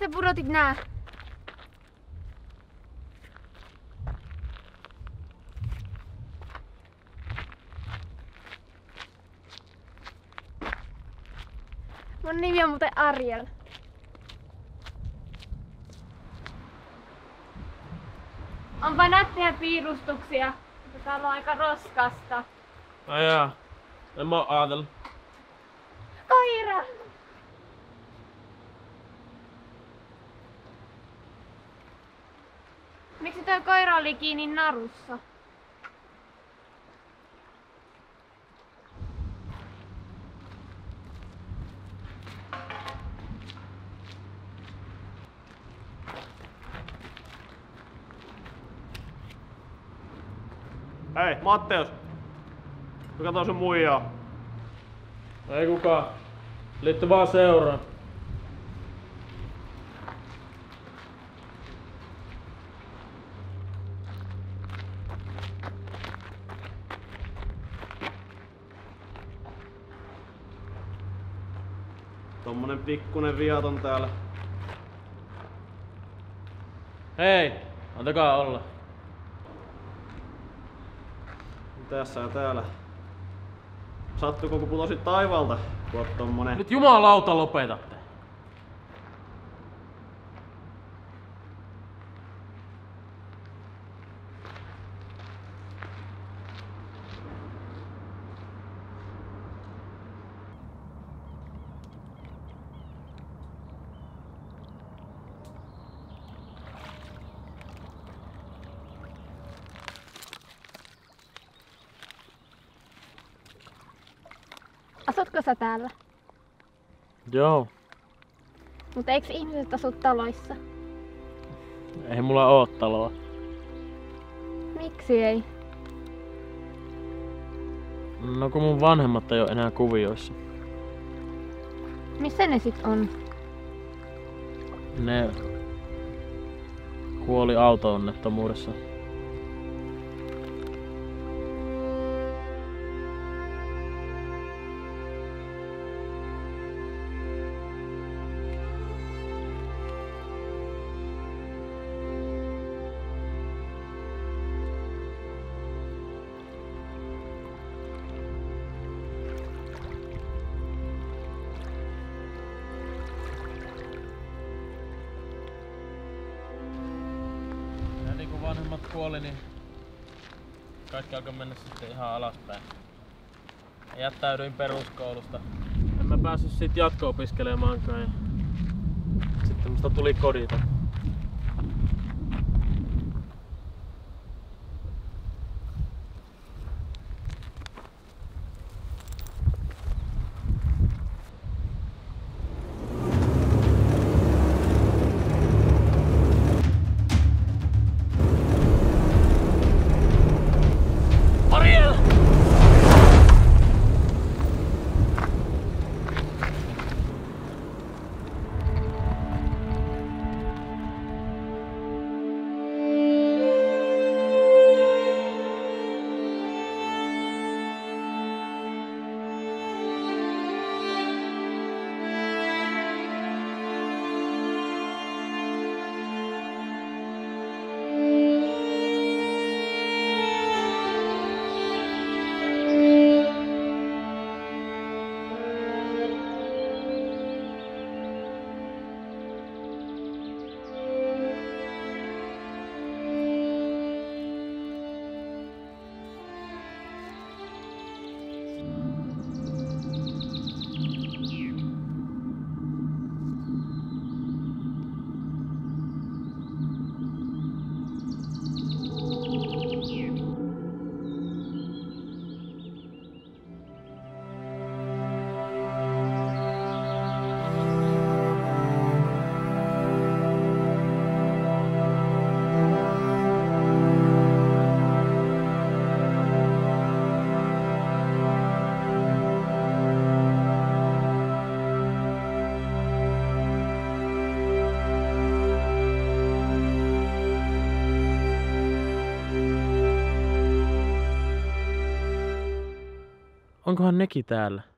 sä pudotit nää? Mun nimi on muuten Ariel. Onpa nättejä piirustuksia, mutta täällä on aika roskasta. Ai jaa, en mä oo ajatellut. Koira! Miksi toi koira oli kiinni narussa? Hei, Matteus! Kato sun muijaa. Ei kukaan. Liitty vaan seuraan. Tommonen pikkunen viaton täällä. Hei! Antakaa olla. Tässä ja täällä. Sattuuko kun putosit taivaalta, kun oot tommonen... Nyt jumalauta lopetatte! Asutko sä täällä? Joo. Mutta eikö ihmiset asu taloissa? Ei mulla oo taloa. Miksi ei? No kun mun vanhemmat ei oo enää kuvioissa. Missä ne sit on? Ne kuoli auto-onnettomuudessa. Eli kun vanhemmat kuoli, niin kaikki alkoi mennä sitten ihan alaspäin. Jättäydyin peruskoulusta. En mä päässyt sit jatko-opiskelemaankaan ja sitten musta tuli kodita. Ariel! Onkohan nekin täällä?